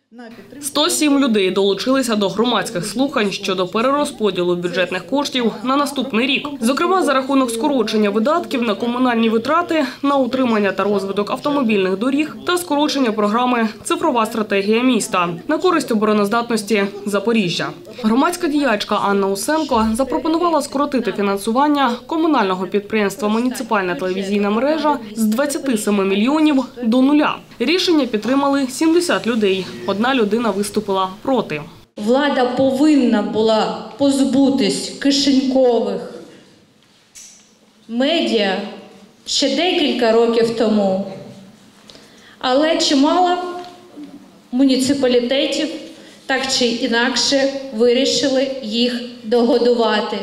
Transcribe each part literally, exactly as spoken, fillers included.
сто сім людей долучилися до громадських слухань щодо перерозподілу бюджетних коштів на наступний рік. Зокрема, за рахунок скорочення видатків на комунальні витрати, на утримання та розвиток автомобільних доріг та скорочення програми «Цифрова стратегія міста» на користь обороноздатності Запоріжжя. Громадська діячка Анна Усенко запропонувала скоротити фінансування комунального підприємства «Муніципальна телевізійна мережа» з двадцяти семи мільйонів до нуля. Рішення підтримали сімдесят людей. Одна людина виступила проти. Влада повинна була позбутись кишенькових медіа ще декілька років тому. Але чимало муніципалітетів так чи інакше вирішили їх догодувати.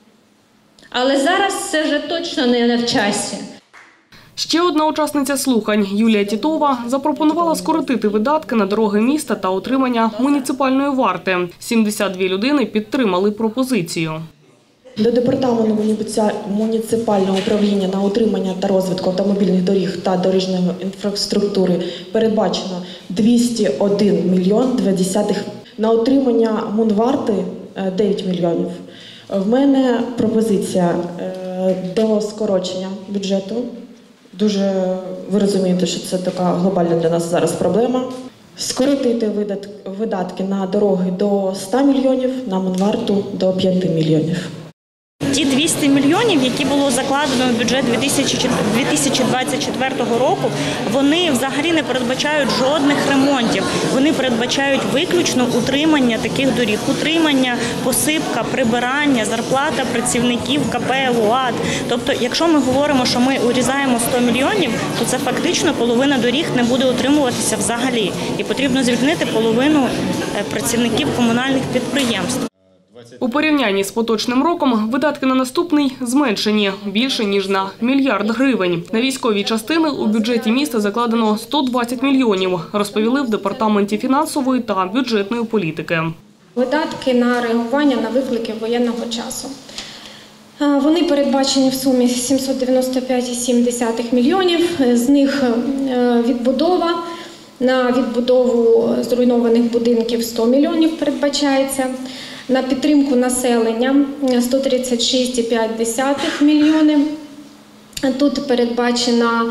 Але зараз це вже точно не на часі. Ще одна учасниця слухань, Юлія Тітова, запропонувала скоротити видатки на дороги міста та утримання муніципальної варти. сімдесят дві людини підтримали пропозицію. До департаменту муніципального управління на утримання та розвитку автомобільних доріг та дорожньої інфраструктури передбачено двісті один мільйон двадцять сотих. На утримання Мунварти – дев'ять мільйонів. В мене пропозиція до скорочення бюджету. Дуже ви розумієте, що це така глобальна для нас зараз проблема. Скоротити видатки на дороги до ста мільйонів, на Мунварту до п'яти мільйонів. Ті двісті мільйонів, які було закладено в бюджет дві тисячі двадцять четвертого року, вони взагалі не передбачають жодних ремонтів. Вони передбачають виключно утримання таких доріг. Утримання, посипка, прибирання, зарплата працівників КП УАД. Тобто, якщо ми говоримо, що ми урізаємо сто мільйонів, то це фактично половина доріг не буде утримуватися взагалі. І потрібно звільнити половину працівників комунальних підприємств. У порівнянні з поточним роком видатки на наступний зменшені більше, ніж на мільярд гривень. На військові частини у бюджеті міста закладено сто двадцять мільйонів, розповіли в департаменті фінансової та бюджетної політики. Видатки на реагування на виклики воєнного часу. Вони передбачені в сумі сімсот дев'яносто п'ять цілих сім десятих мільйонів, з них відбудова. На відбудову зруйнованих будинків сто мільйонів передбачається. На підтримку населення сто тридцять шість цілих п'ять десятих мільйони. Тут передбачена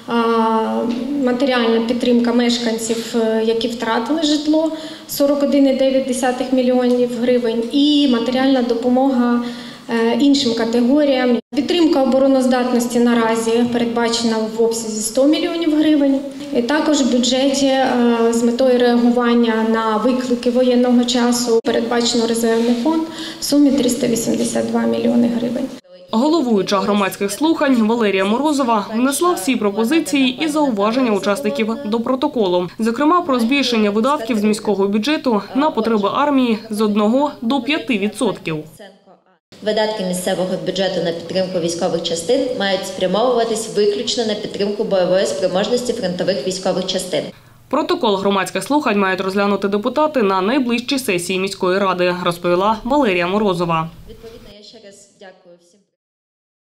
матеріальна підтримка мешканців, які втратили житло, сорок один цілих дев'ять десятих мільйонів гривень, і матеріальна допомога іншим категоріям. Підтримка обороноздатності наразі передбачена в обсязі сто мільйонів гривень. І також в бюджеті з метою реагування на виклики воєнного часу передбачено резервний фонд в сумі триста вісімдесят два мільйони гривень. Головуюча громадських слухань Валерія Морозова внесла всі пропозиції і зауваження учасників до протоколу. Зокрема, про збільшення видатків з міського бюджету на потреби армії з одного до п'яти відсотків. Видатки місцевого бюджету на підтримку військових частин мають спрямовуватись виключно на підтримку бойової спроможності фронтових військових частин. Протокол громадських слухань мають розглянути депутати на найближчій сесії міської ради, розповіла Валерія Морозова.